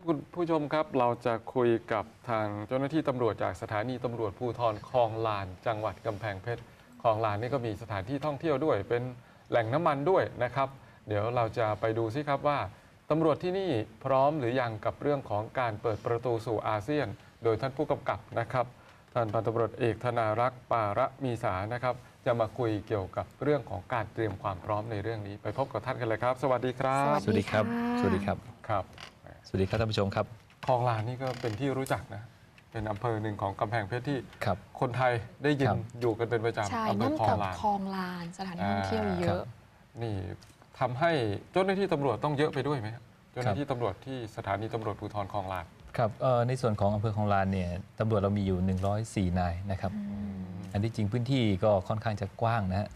คุณผู้ชมครับเราจะคุยกับทางเจ้าหน้าที่ตำรวจจากสถานีตำรวจภูธรคลองลานจังหวัดกำแพงเพชรคลองลานนี่ก็มีสถานที่ท่องเที่ยวด้วยเป็นแหล่งน้ำมันด้วยนะครับเดี๋ยวเราจะไปดูซิครับว่าตำรวจที่นี่พร้อมหรือยังกับเรื่องของการเปิดประตูสู่อาเซียนโดยท่านผู้กำกับนะครับท่านพันตำรวจเอกธนารักษ์ปาระมีสานะครับจะมาคุยเกี่ยวกับเรื่องของการเตรียมความพร้อมในเรื่องนี้ไปพบกับท่านกันเลยครับสวัสดีครับสวัสดีครับสวัสดีครับครับสวัสดีครับท่านผู้ชมครับคลองลานนี่ก็เป็นที่รู้จักนะเป็นอำเภอหนึ่งของกำแพงเพชรที่ คนไทยได้ยินอยู่กันเป็นประจำใช่อำเภอน้ำคลตองกลานคลองลานสถานที่ท่องเที่ยวเยอะนี่ทำให้เจ้าหน้าที่ตำรวจต้องเยอะไปด้วยไหมครับเจ้าหน้าที่ตำรวจที่สถานีตำรวจภูธรคลองลานครับในส่วนของอำเภอคลองลานเนี่ยตำรวจเรามีอยู่104นายนะครับอันที่จริงพื้นที่ก็ค่อนข้างจะกว้างนะฮะ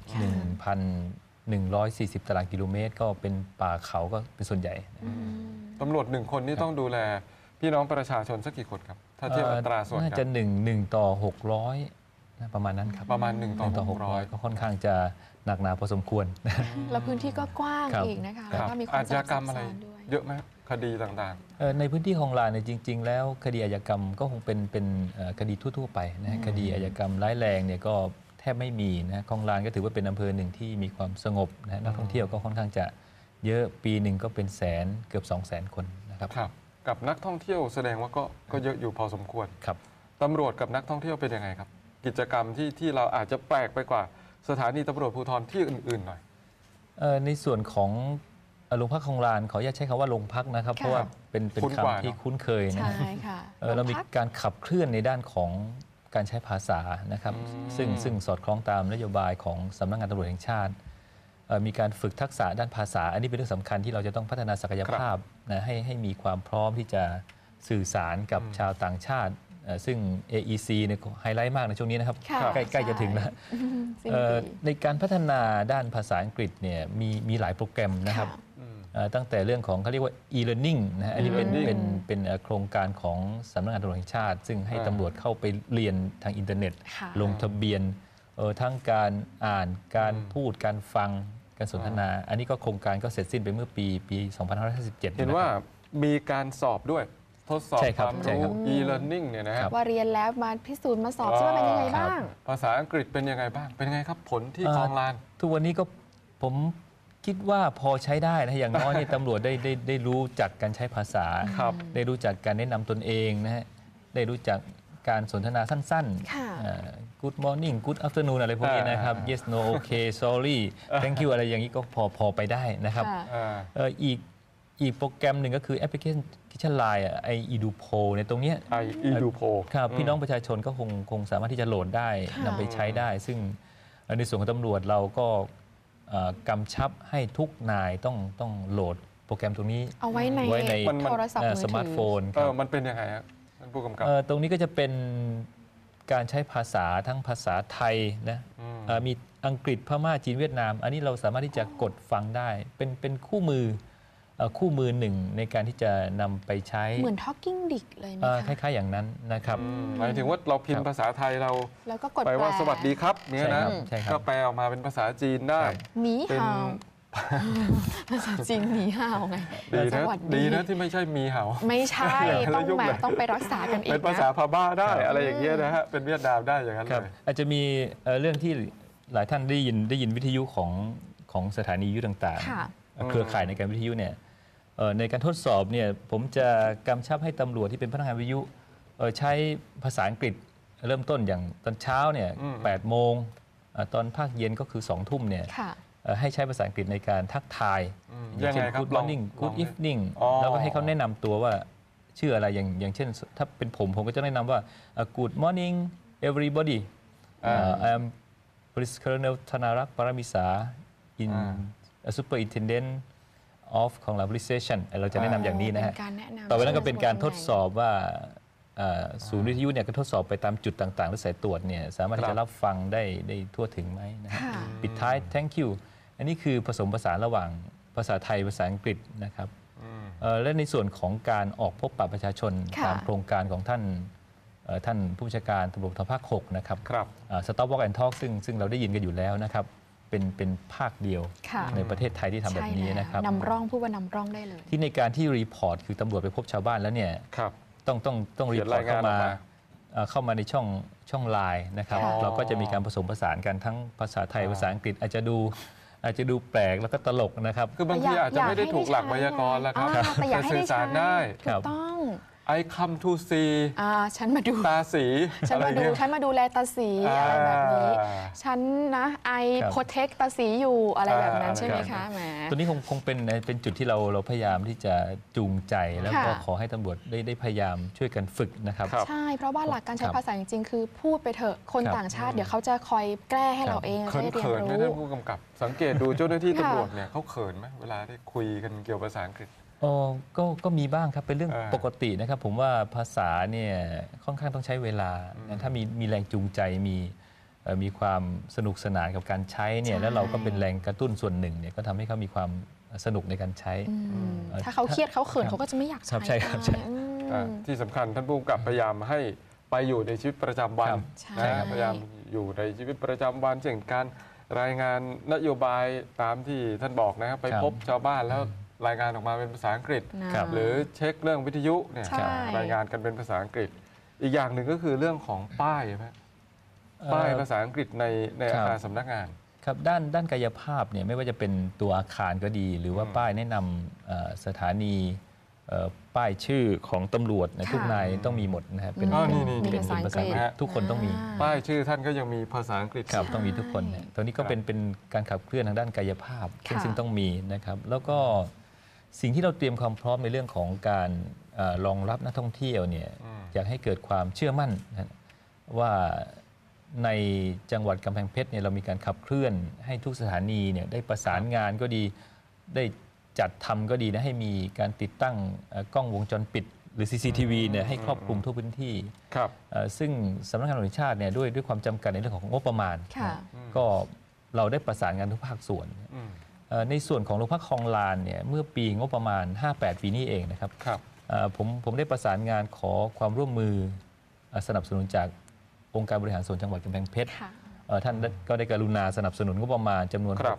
1,140 ตารางกิโลเมตรก็เป็นป่าเขาก็เป็นส่วนใหญ่ตำรวจ1 คนนี่ต้องดูแลพี่น้องประชาชนสักกี่คนครับถ้าเทียบอัตราส่วนน่าจะ1 ต่อ 600นะประมาณนั้นครับประมาณ1 ต่อ 600 ก็ค่อนข้างจะหนักหนาพอสมควรแล้วพื้นที่ก็กว้างอีกนะคะแล้วก็มีความอาชญากรรมอะไรเยอะไหมคดีต่างๆในพื้นที่คลองลานเนี่ยจริงๆแล้วคดีอาชญากรรมก็คงเป็นคดีทั่วๆไปนะคดีอาชญากรรมร้ายแรงเนี่ยก็แทบไม่มีนะคลองลานก็ถือว่าเป็นอำเภอหนึ่งที่มีความสงบนะนักท่องเที่ยวก็ค่อนข้างจะเยอะปีหนึ่งก็เป็นแสนเกือบ200,000 คนนะครับกับนักท่องเที่ยวแสดงว่าก็เยอะอยู่พอสมควรครับตำรวจกับนักท่องเที่ยวเป็นยังไงครับกิจกรรมที่เราอาจจะแปลกไปกว่าสถานีตำรวจภูธรที่อื่นๆหน่อยในส่วนของโรงพักคลองลานขออนุญาตใช้คำว่าโรงพักนะครับเพราะว่าเป็นคำที่คุ้นเคยนะเรามีการขับเคลื่อนในด้านของการใช้ภาษานะครับซึ่งสอดคล้องตามนโยบายของสำนักงานตำรวจแห่งชาติมีการฝึกทักษะด้านภาษาอันนี้เป็นเรื่องสำคัญที่เราจะต้องพัฒนาศักยภาพนะให้มีความพร้อมที่จะสื่อสารกับชาวต่างชาติซึ่ง AEC เนี่ยไฮไลท์มากในช่วงนี้นะครับใกล้จะถึงแล้วในการพัฒนาด้านภาษาอังกฤษเนี่ยมีหลายโปรแกรมนะครับตั้งแต่เรื่องของเขาเรียกว่า e-learning นะอันนี้เป็นโครงการของสำนักงานตำรวจแห่งชาติซึ่งให้ตำรวจเข้าไปเรียนทางอินเทอร์เน็ตลงทะเบียนทั้งการอ่านการพูดการฟังการสนทนาอันนี้ก็โครงการก็เสร็จสิ้นไปเมื่อปี 2557 เห็นว่ามีการสอบด้วยทดสอบความรู้ e-learning เนี่ยนะครับว่าเรียนแล้วมาพิสูจน์มาสอบว่าเป็นยังไงบ้างภาษาอังกฤษเป็นยังไงบ้างเป็นยังไงครับผลที่คลองลานทุกวันนี้ก็ผมคิดว่าพอใช้ได้นะอย่างน้อยนี่ตำรวจได้รู้จักการใช้ภาษาได้รู้จักการแนะนำตนเองนะฮะได้รู้จักการสนทนาสั้นๆ Good morning Good afternoon อะไรพวกนี้นะครับ Yes no okay sorry thank you อะไรอย่างนี้ก็พอไปได้นะครับอีกโปรแกรมหนึ่งก็คือแอปพลิเคชัน Line iEduPo ในตรงนี้ iEduPo ครับพี่น้องประชาชนก็คงสามารถที่จะโหลดได้นำไปใช้ได้ซึ่งในส่วนของตำรวจเราก็กำชับให้ทุกนายต้องโหลดโปรแกรมตรงนี้เอาไว้ในโทรศัพท์มือถือสมาร์ทโฟนมันเป็นยังไงครับท่านผู้กำกับตรงนี้ก็จะเป็นการใช้ภาษาทั้งภาษาไทยนะมีอังกฤษพม่าจีนเวียดนามอันนี้เราสามารถที่จะกดฟังได้เป็นคู่มือหนึ่งในการที่จะนำไปใช้เหมือน Talking Dick เลยไหมคล้ายๆอย่างนั้นนะครับหมายถึงว่าเราพิมพ์ภาษาไทยเราแล้วก็กดไปว่าสวัสดีครับเนี่ยนะก็แปลออกมาเป็นภาษาจีนได้หนีเห่าภาษาจีนหนีเห่าไงดีนะที่ไม่ใช่มีเห่าไม่ใช่ต้องไปรักษากันอีกเป็นภาษาพม่าได้อะไรอย่างเงี้ยนะฮะเป็นเวียดนามได้อย่างนั้นเลยอาจจะมีเรื่องที่หลายท่านได้ยินวิทยุของสถานีวิทยุต่างๆเครือข่ายในการวิทยุเนี่ยในการทดสอบเนี่ยผมจะกำชับให้ตำรวจที่เป็นพนักงานวิทยุใช้ภาษาอังกฤษเริ่มต้นอย่างตอนเช้าเนี่ย8 โมงตอนภาคเย็นก็คือ2 ทุ่มเนี่ยให้ใช้ภาษาอังกฤษในการทักทายอย่างเช่น Good morning Good evening แล้วก็ให้เขาแนะนำตัวว่าชื่ออะไรอย่างเช่นถ้าเป็นผมก็จะแนะนำว่า Good morning everybody I am Police Colonel ธนารักษ์ปรมิสา in Superintendent of ของ Police Station เราจะแนะนำอย่างนี้นะฮะต่อไปนั้นก็เป็นการทดสอบว่าศูนย์วิทยุเนี่ยก็ทดสอบไปตามจุดต่างๆหรือสายตรวจเนี่ยสามารถที่จะรับฟังได้ทั่วถึงไหมนะฮะปิดท้าย thank you อันนี้คือผสมผสานระหว่างภาษาไทยภาษาอังกฤษนะครับและในส่วนของการออกพบปะประชาชนตามโครงการของท่านผู้บัญชาการตำรวจภูธรภาค 6นะครับStop Walk and Talk ซึ่งเราได้ยินกันอยู่แล้วนะครับเป็นภาคเดียวค่ะในประเทศไทยที่ทำแบบนี้นะครับนำร่องพูดว่านำร่องได้เลยที่ในการที่รีพอร์ตคือตำรวจไปพบชาวบ้านแล้วเนี่ยครับต้องรีเขียนพอร์ราตยงานออกมาเข้ามาในช่องไลน์นะครับค่ะเราก็จะมีการผสมผสานกันทั้งภาษาไทยภาษาอังกฤษอาจจะดูแปลกแล้วก็ตลกนะครับคือบางทีอาจจะไม่ได้ถูกหลักไวยากรณ์แล้วครับแต่อยากให้สื่ได้อใช้สารได้ถูกต้อง I come to see ฉันมาดูตาสีฉันอะไรมาดูเงี้ยฉันมาดูแลตาสีอะไรแบบนี้ ฉันนะไอครับโปรเทคตาสีอยู่อะไรแบบนั้นใช่ไหมครัคะบแหมตัวนี้คงเป็นจุดที่เราพยายามที่จะจูงใจแล้วก็ค่ะขอให้ตำรวจได้พยายามช่วยกันฝึกนะครับครับใช่ เพราะว่าหลักการใช้ครับภาษาจริงๆ คือพูดไปเถอะ คนครับต่างชาติเดี๋ยวเขาจะคอยแก้ให้เราเองเขินให้เรียนเขินไหมรู้ท่านผู้กำกับ สังเกตดูเจ้าหน้าที่ค่ะตำรวจเนี่ยเขาเขินไหมเวลาได้คุยกันเกี่ยวกับภาษาอังกฤษก็มีบ้างครับเป็นเรื่องอ่าปกตินะครับ ผมว่าภาษาเนี่ยค่อนข้างต้องใช้เวลาถ้ามีแรงจูงใจมีความสนุกสนานกับการใช้เนี่ยใช่แล้วเราก็เป็นแรงกระตุ้นส่วนหนึ่งเนี่ยก็ทำให้เขามีความสนุกในการใช้ถ้าเขาเครียดเขาเขินครับเขาก็จะไม่อยากครับใช้ใช่ครับใช่ที่สำคัญท่านผู้กำกับพยายามให้ไปอยู่ในชีวิตประจำวันครับใช่นะพยายามอยู่ในชีวิตประจำวันเช่นการรายงานนโยบายตามที่ท่านบอกนะครับไปครับพบชาวบ้านแล้วรายงานออกมาเป็นภาษาอังกฤษนะหรือเช็คเรื่องวิทยุเนี่ยใช่รายงานกันเป็นภาษาอังกฤษ อีกอย่างหนึ่งก็คือเรื่องของป้ายไหมป้ายภาษาอังกฤษในอาคารสำนักงานครับด้านกายภาพเนี่ยไม่ว่าจะเป็นตัวอาคารก็ดี หรือว่าป้ายแนะนำสถานีป้ายชื่อของตำรวจในทุกนายต้องมีหมดนะครับเป็นอ๋อเป็นนี่มีเป็นภาษาอังภาก ษาฤษอังกฤษทุกคนต้องมีป้ายชื่อท่านก็ยังมีภาษาอังกฤษครับใช่ต้องมีทุกคนเนี่ยตัวนี้ก็เป็นการขับเคลื่อนทางด้านกายภาพค่ะซึ่งต้องมีนะครับ แล้วก็สิ่งที่เราเตรียมความพร้อมในเรื่องของการรองรับนักท่องเที่ยวเนี่ยอยากให้เกิดความเชื่อมั่นนะว่าในจังหวัดกำแพงเพชรเนี่ยเรามีการขับเคลื่อนให้ทุกสถานีเนี่ยได้ประสานงานก็ดีได้จัดทำก็ดีนะให้มีการติดตั้งกล้องวงจรปิด หรือ CCTV เนี่ยให้ครอบคลุมทั่วพื้นที่ครับซึ่งสำนักงานตำรวจแห่งชาติเนี่ยด้วยความจำกัดในเรื่องของงบประมาณค่ะก็เราได้ประสานงานทุกภาคส่วน ในส่วนของโรงพักคลองลานเนี่ยเมื่อปีงบประมาณ 58 ปีนี้เองนะครับครับผมได้ประสานงานขอความร่วมมือสนับสนุนจากองค์การบริหารส่วนจังหวัดกำแพงเพชรค่ะท่านก็ได้กรุณาสนับสนุนงบประมาณจำนวนครับ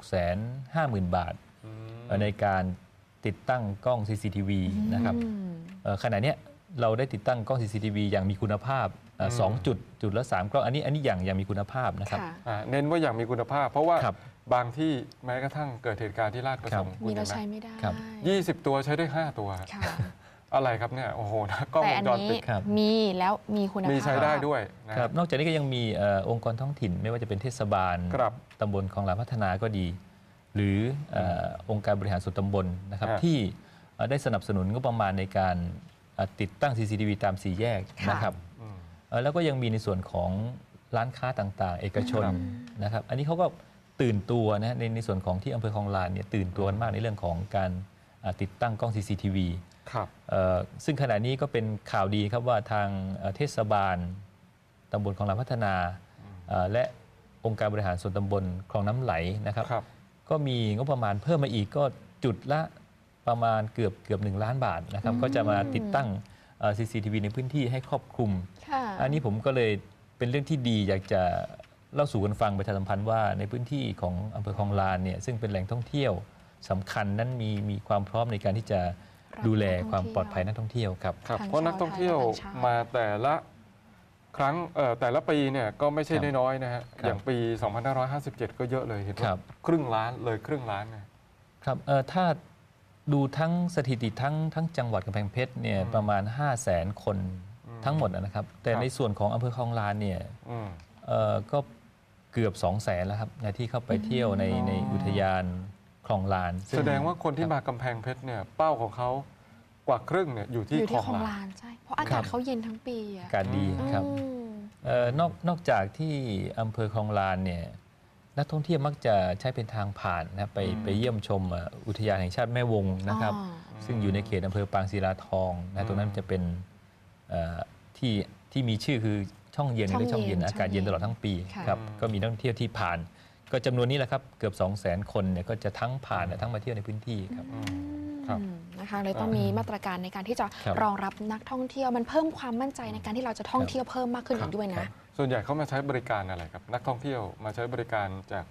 650,000 บาทในการติดตั้งกล้อง CCTV นะครับขณะเนี้ยเราได้ติดตั้งกล้อง CCTV อย่างมีคุณภาพ2 จุดละ 3 กล้องอันนี้อย่างมีคุณภาพนะครับค่ะเน้นว่าอย่างมีคุณภาพ เพราะว่าครับบางที่แม้กระทั่งเกิดเหตุการณ์ที่ลาดประสงค์มีคุเราณใช้เห็นไหมไม่ได้ครับ 20 ตัวใช้ได้ 5 ตัวค่ะอะไรครับเนี่ยโอ้โหนะกล้องแต่วอังนจรนี้ปิดครับมีแล้วมีคุณภาพมีใช้ได้ด้วยนะครับนอกจากนี้ก็ยังมีองค์กรท้องถิ่น ไม่ว่าจะเป็นเทศบาลครับตำบลคลองลานพัฒนาก็ดี หรือองค์การบริหารส่วนตำบลนะครับฮะที่ได้สนับสนุนงบประมาณในการติดตั้ง CCTV ตามสี่แยกค่ะนะครับแล้วก็ยังมีในส่วนของร้านค้าต่างๆ เอกชนครับนะครับอันนี้เขาก็ตื่นตัวนะในส่วนของที่อำเภอคลองลานเนี่ยตื่นตัวมากในเรื่องของการติดตั้งกล้อง CCTV ครับซึ่งขณะนี้ก็เป็นข่าวดีครับว่าทางเทศบาลตำบลคลองลานพัฒนาและองค์การบริหารส่วนตำบลคลองน้ำไหลนะครับครับก็มีงบประมาณเพิ่มมาอีกก็จุดละประมาณเกือบ1 ล้านบาทนะครับก็จะมาติดตั้งCCTV ในพื้นที่ให้ครอบคลุมค่ะอันนี้ผมก็เลยเป็นเรื่องที่ดีอยากจะเล่าสู่กันฟังประชาสัมพันธ์ว่าในพื้นที่ของอำเภอคลองลานเนี่ยซึ่งเป็นแหล่งท่องเที่ยวสำคัญนั้นมีความพร้อมในการที่จะดูแลความปลอดภัยนักท่องเที่ยวครับครับทั้งเพราะนักท่องเที่ยวชาวไทยและต่างชาติมาแต่ละครั้งแต่ละปีเนี่ยก็ไม่ใช่ครับน้อยๆนะฮะครับอย่างปี 2557 ก็เยอะเลยเห็นคว่ารับครึ่งล้านเลยครึ่งล้านนะครับถ้าดูทั้งสถิติทั้งจังหวัดกำแพงเพชรเนี่ยประมาณ 500,000 คนทั้งหมดนะครับ แต่ครับในส่วนของอำเภอคลองลานเนี่ยอืมก็เกือบ 200,000 แล้วครับที่เข้าไปเที่ยวในอุทยานคลองลานซึ่แสดงว่าคนที่มากำแพงเพชรเนี่ยเป้าของเขากว่าครึ่งเนี่ยอยู่ที่อยู่คลที่องคลองลาลาน นใช่ เพราะอากาศเขาเย็นทั้งปีอะอากาศดีครับอืมนอกจากที่อำเภอคลองลานเนี่ยนักท่องเที่ยวมักจะใช้เป็นทางผ่านนะครับไปเยี่ยมชมอุทยานแห่งชาติแม่วงนะครับอ๋อซึ่งอยู่ในเขตอำเภอปางศิลาทองนะตรงนั้นจะเป็นที่มีชื่อคือช่องเย็นหรือช่องเย็นอากาศเย็นตลอดทั้งปีค่ะครับก็มีนักท่องเที่ยวที่ผ่าน ก็จำนวนนี้แหละครับเกือบ 200,000 คนเนี่ยก็จะทั้งผ่านและทั้งมาเที่ยวในพื้นที่ครับครับนะคะเลยต้องมีมาตรการในการที่จะครับรองรับนักท่องเที่ยวมันเพิ่มความมั่นใจในการที่เราจะท่องเที่ยวเพิ่มมากขึ้นอีกด้วยครันะบส่วนใหญ่เขามาใช้บริการอะไรครับ นักท่องเที่ยวมาใช้บริการจากต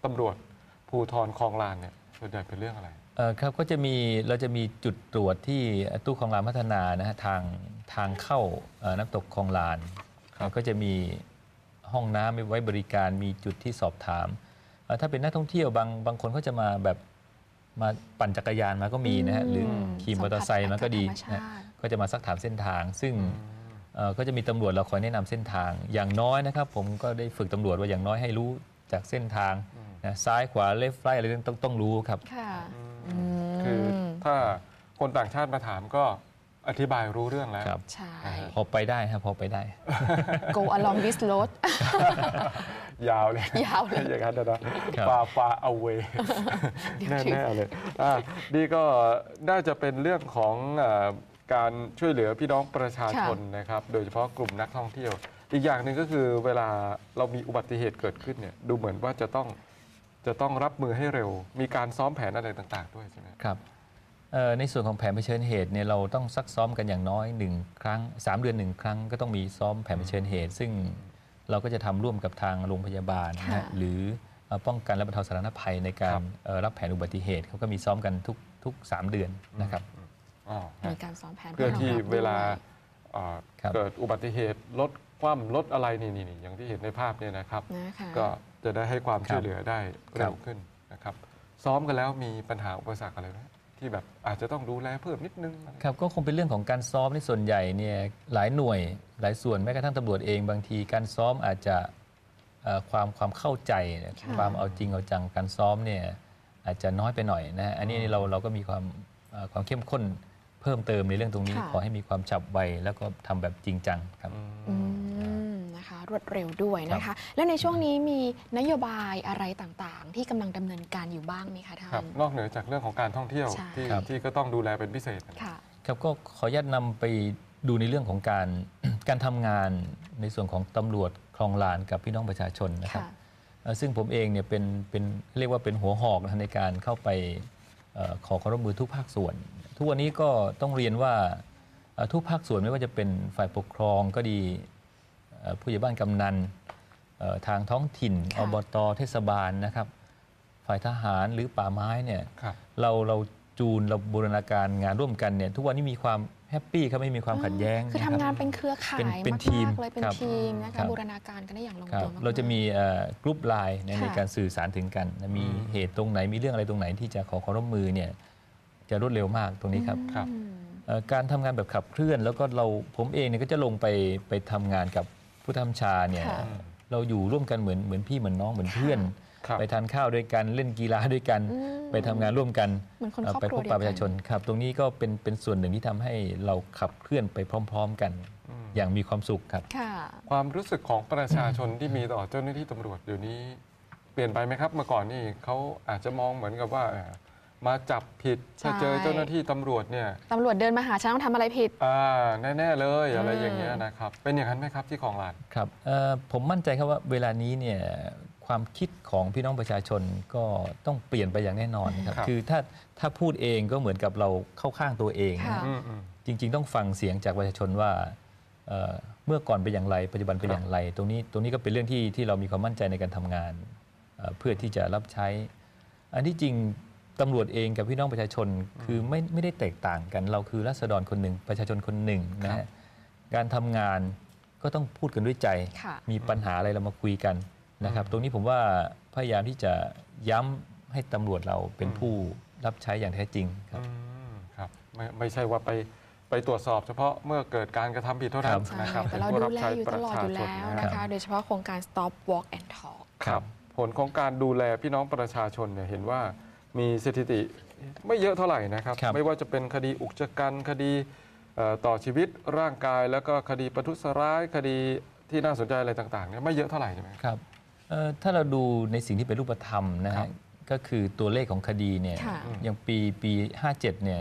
ตำรวจภูธรคลองลานเนี่ยส่วนใหญ่เป็นเรื่องอะไรครับก็เราจะมีจุดตรวจที่ตู้คลองลานพัฒนานะฮะทางเข้าน้ำตกคลองลานก็จะมีห้องน้ำไว้บริการมีจุดที่สอบถามถ้าเป็นนักท่องเที่ยวบางคนเขาจะมาแบบมาปั่นจักรยานมาก็มีนะฮะหรือขี่มอเตอร์ไซค์มาก็ดีนะก็จะมาซักถามเส้นทางซึ่งก็จะมีตำรวจเราคอยแนะนำเส้นทางอย่างน้อยนะครับผมก็ได้ฝึกตำรวจว่าอย่างน้อยให้รู้จากเส้นทางนะซ้ายขวาเลฟไลอะไรต้องรู้ครับคือถ้าคนต่างชาติมาถามก็อธิบายรู้เรื่องแล้วใช่พอไปได้ครับพอไปได้ go along this road ยาวเลยอย่างนั้นนะfar away แน่ๆเลยนี่ก็น่าจะเป็นเรื่องของการช่วยเหลือพี่น้องประชาชนนะครับโดยเฉพาะกลุ่มนักท่องเที่ยวอีกอย่างหนึ่งก็คือเวลาเรามีอุบัติเหตุเกิดขึ้นเนี่ยดูเหมือนว่าจะต้องรับมือให้เร็วมีการซ้อมแผนอะไรต่างๆด้วยใช่ไหมครับในส่วนของแผนเผชิญเหตุเนี่ยเราต้องซักซ้อมกันอย่างน้อย1 ครั้ง3 เดือน1 ครั้งก็ต้องมีซ้อมแผนเผชิญเหตุซึ่งเราก็จะทำร่วมกับทางโรงพยาบาลนะหรือป้องกันและบรรเทาสาธารณภัยในการรับแผนอุบัติเหตุเขาก็มีซ้อมกันทุก3 เดือนนะครับมีการซ้อมแผนเพื่อที่เวลาเกิดอุบัติเหตุรถคว่ำรถอะไรนี่อย่างที่เห็นในภาพเนี่ยนะครับก็จะได้ให้ความช่วยเหลือได้เร็วขึ้นนะครับซ้อมกันแล้วมีปัญหาอุปสรรคอะไรไหมที่แบบอาจจะต้องดูแลเพิ่มนิดนึงครับก็คงเป็นเรื่องของการซ้อมในส่วนใหญ่เนี่ยหลายหน่วยหลายส่วนแม้กระทั่งตำรวจเองบางทีการซ้อมอาจจะความเข้าใจความเอาจริงเอาจังการซ้อมเนี่ยอาจจะน้อยไปหน่อยนะอันนี้เราก็มีความเข้มข้นเพิ่มเติมในเรื่องตรงนี้ขอให้มีความฉับไวแล้วก็ทำแบบจริงจังครับนะคะรวดเร็วด้วยนะคะและในช่วงนี้มีนโยบายอะไรต่างๆที่กำลังดำเนินการอยู่บ้างไหมคะท่านนอกเหนือจากเรื่องของการท่องเที่ยวที่ก็ต้องดูแลเป็นพิเศษครับก็ขออนุญาตนำไปดูในเรื่องของการทำงานในส่วนของตำรวจคลองลานกับพี่น้องประชาชนนะครับซึ่งผมเองเนี่ยเป็นเรียกว่าเป็นหัวหอกในการเข้าไปขอความร่วมมือทุกภาคส่วนทุกวันนี้ก็ต้องเรียนว่าทุกภาคส่วนไม่ว่าจะเป็นฝ่ายปกครองก็ดีผู้ใหญ่บ้านกำนันทางท้องถิ่นอบต.เทศบาลนะครับฝ่ายทหารหรือป่าไม้เนี่ยเราจูนเราบูรณาการงานร่วมกันเนี่ยทุกวันนี้มีความแฮปปี้ครับไม่มีความขัดแย้งคือทำงานเป็นเครือข่ายเป็นทีมเลยเป็นทีมนะคะบูรณาการกันได้อย่างลงตัวเราจะมีกรุ๊ปไลน์ในการสื่อสารถึงกันมีเหตุตรงไหนมีเรื่องอะไรตรงไหนที่จะขอความร่วมมือเนี่ยจะรวดเร็วมากตรงนี้ครับการทำงานแบบขับเคลื่อนแล้วก็ผมเองเนี่ยก็จะลงไปทำงานกับผู้ทำชาเนี่ยเราอยู่ร่วมกันเหมือนพี่เหมือนน้องเหมือนเพื่อนไปทานข้าวด้วยกันเล่นกีฬาด้วยกันไปทำงานร่วมกันไปพบปะประชาชนครับตรงนี้ก็เป็นส่วนหนึ่งที่ทำให้เราขับเคลื่อนไปพร้อมๆกันอย่างมีความสุขครับความรู้สึกของประชาชนที่มีต่อเจ้าหน้าที่ตำรวจเดี๋ยวนี้เปลี่ยนไปไหมครับเมื่อก่อนนี่เขาอาจจะมองเหมือนกับว่ามาจับผิดถ้าเจอเจ้าหน้าที่ตำรวจเนี่ยตำรวจเดินมาหาฉันต้องทำอะไรผิดแน่ๆเลยอะไรอย่างเงี้ยนะครับเป็นอย่างนั้นไหมครับที่คลองลานครับผมมั่นใจครับว่าเวลานี้เนี่ยความคิดของพี่น้องประชาชนก็ต้องเปลี่ยนไปอย่างแน่นอนครับคือถ้าพูดเองก็เหมือนกับเราเข้าข้างตัวเองจริงๆต้องฟังเสียงจากประชาชนว่าเมื่อก่อนเป็นอย่างไรปัจจุบันเป็นอย่างไรตรงนี้ก็เป็นเรื่องที่เรามีความมั่นใจในการทำงานเพื่อที่จะรับใช้อันที่จริงตำรวจเองกับพี่น้องประชาชนคือไม่ได้แตกต่างกันเราคือราษฎรคนหนึ่งประชาชนคนหนึ่งนะฮะการทำงานก็ต้องพูดกันด้วยใจมีปัญหาอะไรเรามาคุยกันนะครับตรงนี้ผมว่าพยายามที่จะย้ำให้ตำรวจเราเป็นผู้รับใช้อย่างแท้จริงครับไม่ใช่ว่าไปตรวจสอบเฉพาะเมื่อเกิดการกระทำผิดเท่านั้นนะครับแต่เราดูแลอยู่ตลอดอยู่แล้วนะคะโดยเฉพาะโครงการ Stop Walk and Talk ครับผลของการดูแลพี่น้องประชาชนเนี่ยเห็นว่ามีสถิติไม่เยอะเท่าไหร่นะครับไม่ว่าจะเป็นคดีอุกชะกันคดีต่อชีวิตร่างกายแล้วก็คดีประทุษร้ายคดีที่น่าสนใจอะไรต่างๆเนี่ยไม่เยอะเท่าไหร่ใช่ไหมครับถ้าเราดูในสิ่งที่เป็นรูปธรรมนะฮะก็คือตัวเลขของคดีเนี่ยอย่างปี57เนี่ย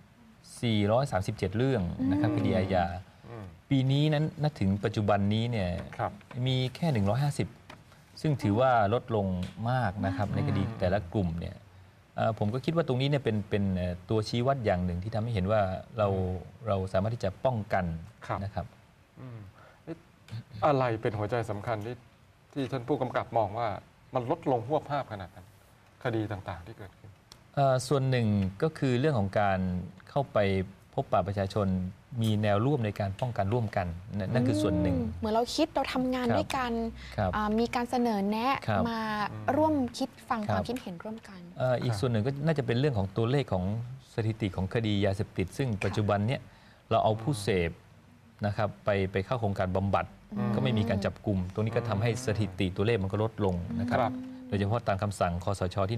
437 เรื่องนะครับคดีอาญาปีนี้นั้นถึงปัจจุบันนี้เนี่ยมีแค่150ซึ่งถือว่าลดลงมากนะครับในคดีแต่ละกลุ่มเนี่ยผมก็คิดว่าตรงนี้เนี่ยเป็นตัวชี้วัดอย่างหนึ่งที่ทำให้เห็นว่าเราสามารถที่จะป้องกันนะครับอะไรเป็นหัวใจสำคัญที่ท่านผู้กำกับมองว่ามันลดลงหวบภาพขนาดนั้นคดีต่างๆที่เกิดขึ้นส่วนหนึ่งก็คือเรื่องของการเข้าไปพบปะประชาชนมีแนวร่วมในการป้องกันร่วมกันนั่นคือส่วนหนึ่งเหมือนเราคิดเราทำงานครับด้วยกันครับมีการเสนอแนะครับมาร่วมคิดฟังครับความคิดเห็นร่วมกันอีกส่วนหนึ่งก็น่าจะเป็นเรื่องของตัวเลขของสถิติของคดียาเสพติด ซึ่งปัจจุบันเนี้ยเราเอาผู้เสพนะครับไปเข้าโครงการบำบัด ก็ไม่มีการจับกลุ่มตรงนี้ก็ทำให้สถิติตัวเลขมันก็ลดลงนะครับครับโดยเฉพาะตามคำสั่งคสชที่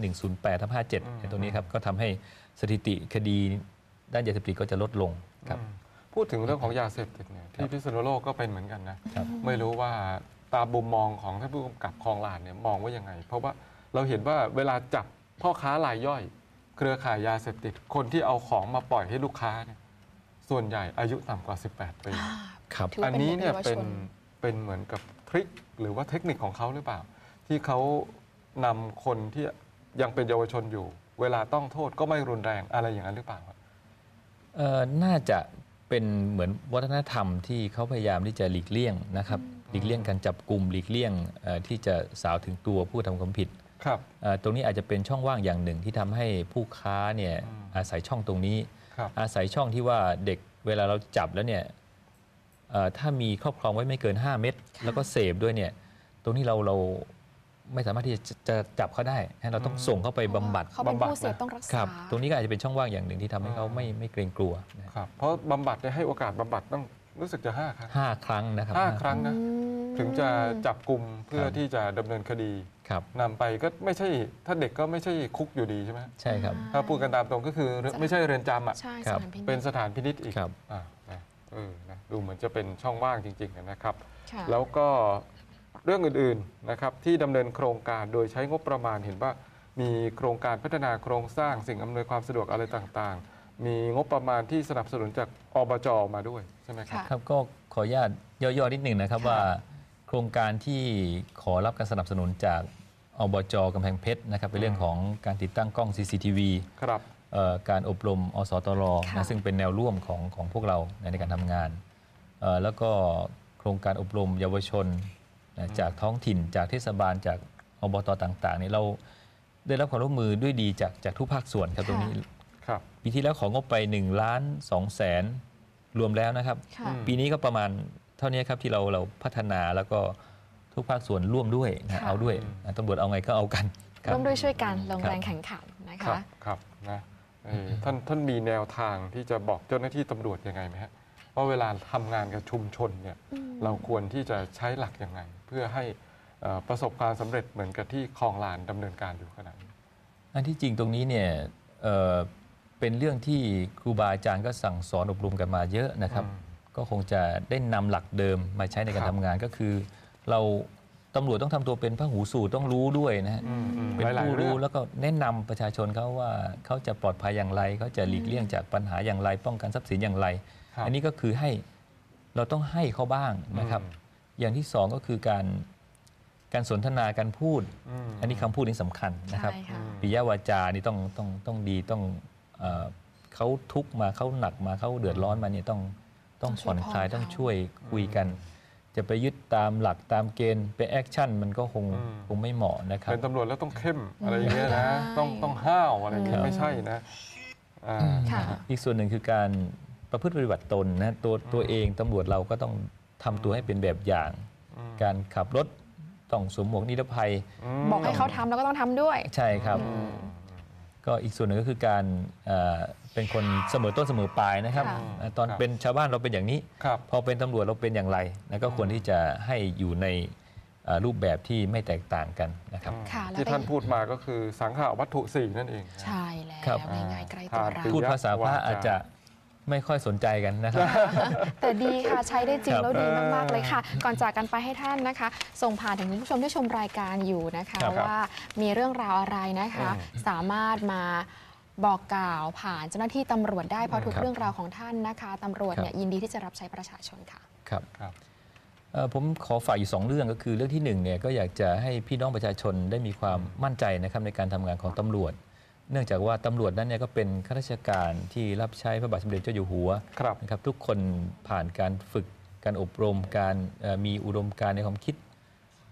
108/57ตรงนี้ครับก็ทำให้สถิติคดีด้านยาเสพติดก็จะลดลงครับพูดถึงเรื่องของยาเสพติดเนี่ยที่พิษณุโลกก็เป็นเหมือนกันนะครับ ไม่รู้ว่าตามมุมมองของท่านผู้กำกับคลองลานเนี่ยมองว่ายังไง เพราะว่าเราเห็นว่าเวลาจับพ่อค้ารายย่อย เครือข่ายยาเสพติดคนที่เอาของมาปล่อยให้ลูกค้าเนี่ยส่วนใหญ่อายุต่ำกว่า 18 ปีครับถือว่าอันนี้เนี่ยเยาวเป็นชนเป็นเหมือนกับทริคหรือว่าเทคนิคของเขาหรือเปล่า ที่เขานำคนที่ยังเป็นเยาวชนอยู่ เวลาต้องโทษก็ไม่รุนแรงอะไรอย่างนั้นหรือเปล่าครับน่าจะเป็นเหมือนวัฒนธรรมที่เขาพยายามที่จะหลีกเลี่ยงนะครับหลีกเลี่ยงการจับกลุ่มหลีกเลี่ยงที่จะสาวถึงตัวผู้ทำความผิดครับตรงนี้อาจจะเป็นช่องว่างอย่างหนึ่งที่ทำให้ผู้ค้าเนี่ยอาศัยช่องตรงนี้ครับอาศัยช่องที่ว่าเด็กเวลาเราจับแล้วเนี่ยถ้ามีครอบครองไว้ไม่เกิน 5 เม็ดแล้วก็เสพด้วยเนี่ยตรงนี้เราไม่สามารถที่จะจับเขาได้เราต้องส่งเขาไปบำบัดเขาเป็นผู้เสพต้องรักคษารับตรงนี้ก็อาจจะเป็นช่องว่างอย่างหนึ่งที่ทำให้เขาไม่เกรงกลัวนะครับ เพราะบำบัดเนี่ยให้โอกาสบำบัดต้องรู้สึกจะ 5 ครั้ง 5 ครั้งนะครับ 5 ครั้งนะ ถึงจะจับกลุ่มเพื่อครับที่จะดำเนินคดีครับนำไปก็ไม่ใช่ถ้าเด็กก็ไม่ใช่คุกอยู่ดีใช่ไหมใช่ครับถ้าพูดกันตามตรงก็คือไม่ใช่เรือนจำอ่ะใช่คสรับถานพินิจเป็นสถานพินิจอีกครับนะนะดูเหมือนจะเป็นช่องว่างจริงๆนะครับค่ะแล้วก็เรื่องอื่นๆนะครับที่ดำเนินโครงการโดยใช้งบประมาณเห็นว่ามีโครงการพัฒนาโครงสร้างสิ่งอำนวยความสะดวกอะไรต่างๆ มีงบประมาณที่สนับสนุนจากอบจมาด้วยใช่ไหมครับค่ะครับก็ขออนุญาตย่อๆนิดหนึ่งนะครับค่ะว่าโครงการที่ขอรับการสนับสนุนจากอบจกำแพงเพชรนะครับเป็นเรื่องของการติดตั้งกล้อง CCTV ครับการอบรมอสตรค่ะนะซึ่งเป็นแนวร่วมของพวกเราในการทำงานแล้วก็โครงการอบรมเยาวชนนะจากท้องถิ่นจากเทศบาลจากอบตต่างๆนี่เราได้รับความร่วมมือด้วยดีจากทุกภาคส่วนครับตรงนี้ครับปีที่แล้วของงบไป1,200,000รวมแล้วนะครับค่ะปีนี้ก็ประมาณเท่านี้ครับที่เราพัฒนาแล้วก็ทุกภาคส่วนร่วมด้วยนะค่ะเอาด้วยตำรวจเอาไงก็เอากันคบร่วมด้วยช่วยกันลงครับแรงแข่งขันนะครัคะบครับนะท่านมีแนวทางที่จะบอกเจ้าหน้าที่ตำรวจยังไงไหมฮะว่าเวลาทำงานกับชุมชนเนี่ยเราควรที่จะใช้หลักยังไง เพื่อให้ประสบความสำเร็จเหมือนกับที่คลองลานดำเนินการอยู่ขณะนี้อันที่จริงตรงนี้เนี่ยเป็นเรื่องที่ครูบาอาจารย์ก็สั่งสอนอบรมกันมาเยอะนะครับ ก็คงจะได้นำหลักเดิมมาใช้ในการครับทำงานก็คือเราตำรวจต้องทำตัวเป็นพหูสูตรต้องรู้ด้วยนะฮะ เป็นหลายผู้ๆเรื่อรู้งแล้วก็แนะนำประชาชนเขาว่าเขาจะปลอดภัยอย่างไรเขาจะหลีกเลี่ยงจากปัญหาอย่างไร ป้องกันทรัพย์สินอย่างไรครับอันนี้ก็คือให้เราต้องให้เขาบ้างนะครับ อย่างที่สองก็คือการสนทนาการพูด อันนี้คำพูดนี้สำคัญนะครับใช่ค่ะปิยวาจานี่ต้องดีต้องเขาทุกข์มาเขาหนักมาเขาเดือดร้อนมาเนี่ยต้องผ่อนคลายต้องช่วยคุยกัน จะไปยึดตามหลักตามเกณฑ์ไปแอคชั่นมันก็คงไม่เหมาะนะครับเป็นตำรวจแล้วต้องเข้มอะไรอย่างเงี้ยนะไม่ได้ต้องห้าวอะไรอย่างเงี้คยรับไม่ใช่นะอ่าค่ะอีกส่วนหนึ่งคือการประพฤติปฏิบัติตนนะตัวเองตำรวจเราก็ต้องทำตัวให้เป็นแบบอย่าง การขับรถต้องสวมหมวกนิรภัยบอกให้เขาทำแล้วก็ต้องทำด้วยใช่ครับ ก็อีกส่วนหนึ่งก็คือการเป็นคนเสมอต้นเสมอปลายนะครับค่ะตอนครับเป็นชาวบ้านเราเป็นอย่างนี้ครับพอเป็นตำรวจเราเป็นอย่างไรแล้วก็ควรที่จะให้อยู่ในรูปแบบที่ไม่แตกต่างกันนะครับค่ะแล้วที่ก็ท่านพูดมาก็คือสังขาวัตถุ 4 นั่นเองนะใช่แล้วครับง่ายๆใกล้ตัวเราปิพูดยะภาษาพระวาจาอาจจะไม่ค่อยสนใจกันนะครับแต่ดีค่ะใช้ได้จริงครับแล้วดีมากๆเลยค่ะ ก่อนจากกันไปให้ท่านนะคะ ส่งผ่านถึงคุณผู้ชมที่ชมรายการอยู่นะคะครับว่ามีเรื่องราวอะไรนะคะ สามารถมาบอกกล่าวผ่านเจ้าหน้าที่ตำรวจได้เพราะทุกครับเรื่องราวของท่านนะคะตำรวจเนี่ยครับยินดีที่จะรับใช้ประชาชนค่ะครับครับผมขอฝากอยู่2เรื่องก็คือเรื่องที่1เนี่ยก็อยากจะให้พี่น้องประชาชนได้มีความมั่นใจนะครับในการทำงานของตำรวจ เนื่องจากว่าตำรวจนั้นเนี่ยก็เป็นข้าราชการที่รับใช้พระบาทสมเด็จเจ้าอยู่หัวครับนะครับทุกคนผ่านการฝึกการอบรมการมีอุดมการณ์ในความคิด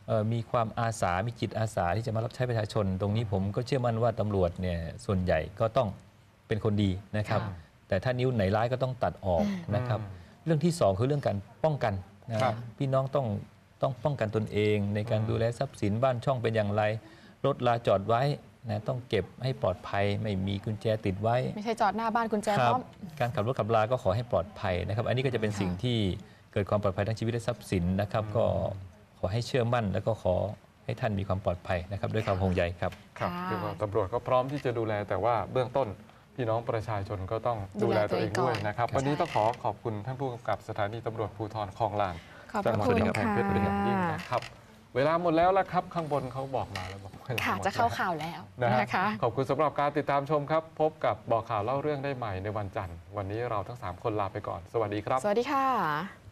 มีความอาสามีจิตอาสาที่จะมารับใช้ประชาชน ตรงนี้ผมก็เชื่อมั่นว่าตำรวจเนี่ยส่วนใหญ่ก็ต้องเป็นคนดีนะครับค่ะแต่ถ้านิ้วไหนร้ายก็ต้องตัดออกนะครับ เรื่องที่ 2 คือเรื่องการป้องกันนะครับ พี่น้องต้องป้องกันตนเองในการดูแลทรัพย์สินบ้านช่องเป็นอย่างไรรถลาจอดไว้นะต้องเก็บให้ปลอดภัยไม่มีกุญแจติดไว้ไม่ใช่จอดหน้าบ้านกุญแจคพรัร้บอมการขับรถขับลาก็ขอให้ปลอดภัยนะครับ อันนี้ก็จะเป็นสิ่งที่เกิดความปลอดภัยทั้งชีวิตและทรัพย์สินนะครับ ก็ขอให้เชื่อมั่น แล้วก็ขอให้ท่านมีความปลอดภัยนะครับด้วยความห่วงใยครับครับค่ะคือว่าตำรวจก็พร้อมที่จะดูแลแต่ว่าเบื้องต้นพี่น้องประชาชนก็ต้องดูแลตัวเองด้วยนะครับดูแลตัวเองก่อนวันนี้ต้องขอบคุณท่านผู้กำกับสถานีตำรวจภูธรคลองลานขอบพจัระงหวัดคุณกำแพงค่ะเพชรเป็นอย่างยิ่งนะครับ เวลาหมดแล้วละครับ ข้างบนเขาบอกมาแล้วบอกเวลาค่ะหมดจะเข้าแล้วข่าวแล้วนะฮะนะคะขอบคุณสำหรับการติดตามชมครับ พบกับบอกข่าวเล่าเรื่องได้ใหม่ในวันจันทร์วันนี้เราทั้ง 3 คนลาไปก่อน สวัสดีครับสวัสดีค่ะ